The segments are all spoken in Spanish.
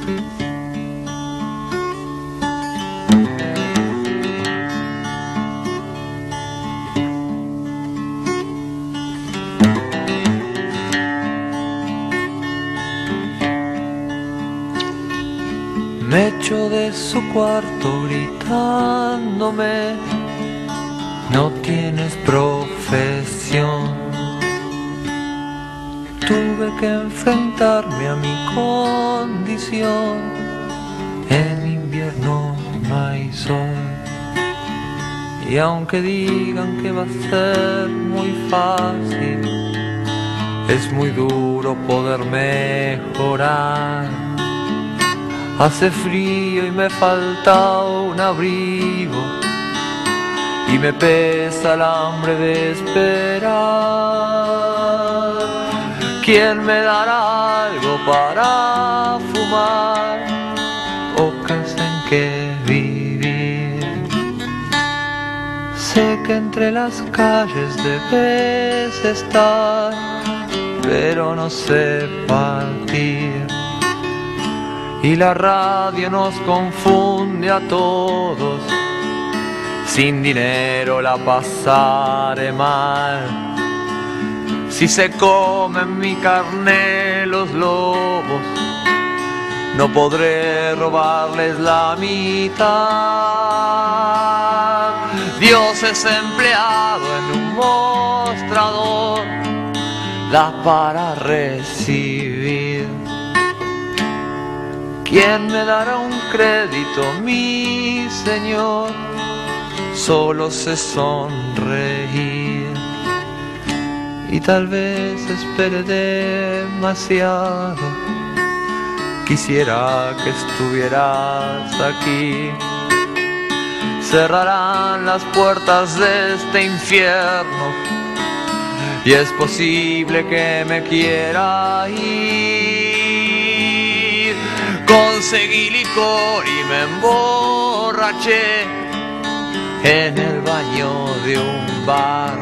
Me echo de su cuarto gritándome: no tienes profesión. Tuve que enfrentarme a mi condición. En invierno no hay sol. Y aunque digan que va a ser muy fácil, es muy duro poder mejorar. Hace frío y me falta un abrigo, y me pesa el hambre de esperar. ¿Quién me dará algo para fumar o casa en que vivir? Sé que entre las calles debes estar, pero no sé partir. Y la radio nos confunde a todos. Sin dinero la pasaré mal. Si se comen mi carne los lobos, no podré robarles la mitad. Dios es empleado en un mostrador, da para recibir. ¿Quién me dará un crédito, mi Señor? Solo sé sonreír. Y tal vez espere demasiado. Quisiera que estuvieras aquí. Cerrarán las puertas de este infierno, y es posible que me quiera ir. Conseguí licor y me emborraché en el baño de un bar.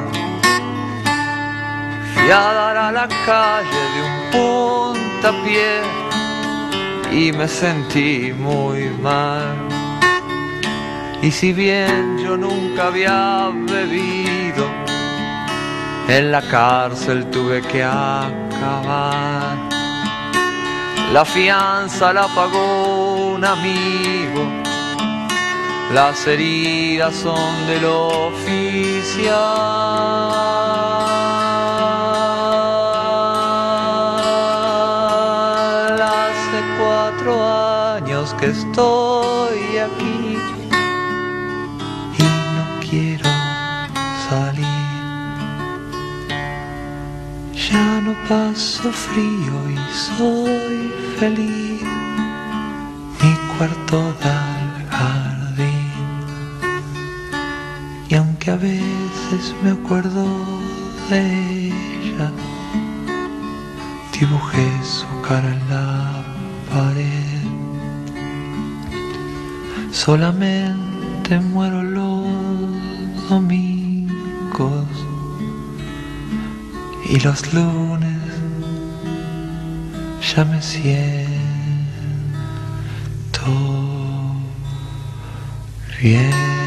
Fui a dar a la calle de un puntapié y me sentí muy mal. Y si bien yo nunca había bebido, en la cárcel tuve que acabar. La fianza la pagó un amigo, las heridas son del oficial. Hace 4 años que estoy aquí y no quiero salir. Ya no paso frío y soy feliz. Mi cuarto da al jardín, y aunque a veces me acuerdo de ella, dibujé su cara en la pared. Solamente muero los domingos y los lunes ya me siento bien.